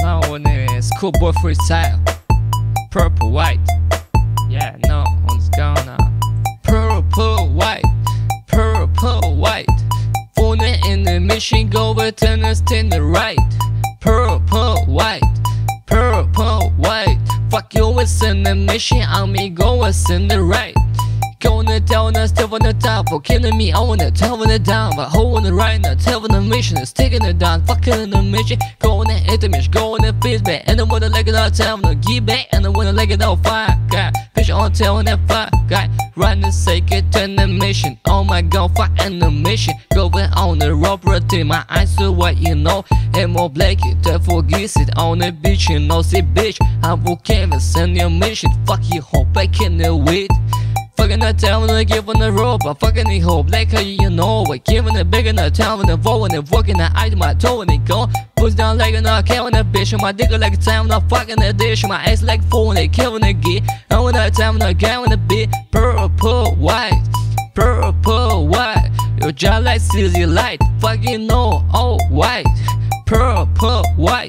now on a schoolboy freestyle. Purple, white. Yeah, no, one's gonna. Purple, white. Purple, white. Phone in the mission, go with tennis to the right. Purple, white. Purple, white. Fuck you, it's in the mission, on me, go, it's in the right. Gonna tell the stuff on the top, for killing me, I wanna tell on the down. But hold on the right now, tell on the mission, it's taking it down. Fucking the mission, go on the hit the mission, go on the feedback. And I wanna like it all, tell them to give back. And I wanna like it all, fire guy. Bitch on tell on that fire guy. Run and say it to the mission. Oh my god, fuck and the mission. Going on the robbery, my eyes are what you know. And more black it, therefore gets it on the beach, you know, see bitch. I will canvas and your mission. Fuck you, hope back in the weed. Fucking the town when I give on the rope, I fucking the hope like how you know it. Giving the big in the town when the vote when the working the eye to my toe when they go. Push down like an arcade when the bitch, my dick like a time when I fucking the dish, my ass like fool when they kill when they get. And when that time when I get when the beat, purple, white, purple, white. Your jaw like CZ light, fucking know, all white, purple, white,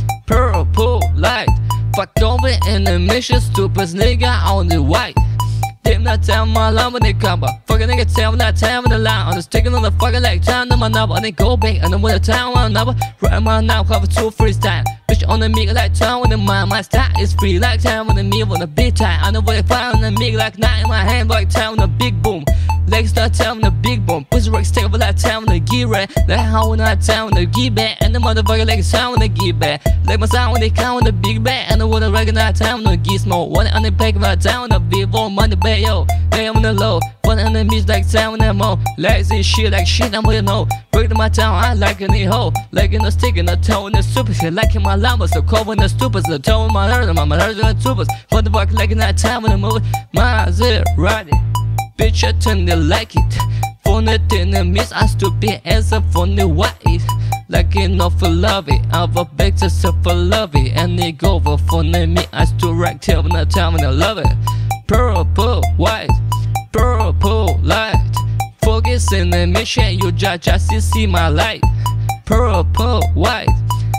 purple, light. Fuck over in the mission, stupid nigga on the white. Damn that time my alarm when they come up. Fucking nigga tell me that time when the line. I'm just taking on the fucking like time on my number. And they go back and then with the time on number. Right my now cover 2 freestyle. Bitch on the mic like time when the mind. My style is free like time when the me on the big time. I know what I find on the mic like night in my hand like time on the big boom. Legs start time on the big boom. Pussy rocks take over like time on the gear right. Like how when I time on the gear back. And the motherfucker like time on the gear back. Like my sound when they count on the big back. And I wanna recognize time on the gear smoke. One on the back of my town on the big boom. Money back yo. Hey, I'm on the low, one on the beach like time when I'm on. Lazy shit like shit, I'm with no. Break to my town, I like any hoe. Like in the stick in the toe in the super shit. Like in my llama, so cold when the stupids. The toe in my herd, my herd in the tubers. What the fuck, like in that time when I move my Maserati. Bitch, I turn to like it. Phone it in the miss, I stupid as a phone the white. Like enough for love it, I have a back to self for love it. And they go for phone me, I still right till when I time when I love it. Purple, white, purple, light. Focus in the mission, you just see my light. Purple, white,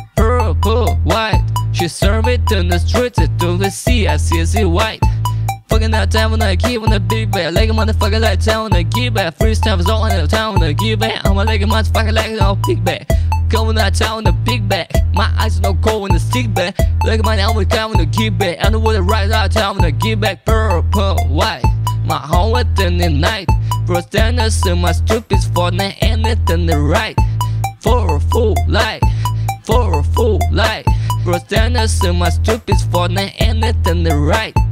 purple, white. She serve it in the streets, to the sea, I see white. Fucking that time when I keep on the big bag. Like a motherfucker like town when I give back. Freestyle is all in the town when I give back. I'm like a motherfucker like it all big back. Going that town in the big bag. My eyes no cold in the stick back. Like my now we come when I give back. I know what the right out town when I give back. Purple, white. My home within the night. Bro standards in my stupid for the end it in the right. For a full light. For a full light. Bro standards in my stupid for the end it in the right.